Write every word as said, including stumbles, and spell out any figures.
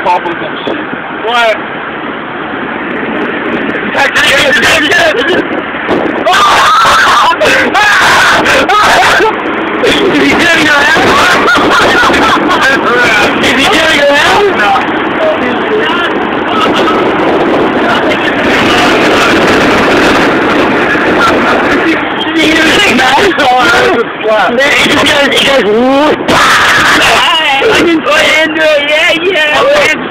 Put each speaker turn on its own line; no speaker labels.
off with that shit.
What?
Is he getting around? Is he getting around?
No.
Did you hear anything, man?
What?
It just goes, it goes, whoop.
I can put it into it, yeah, yeah.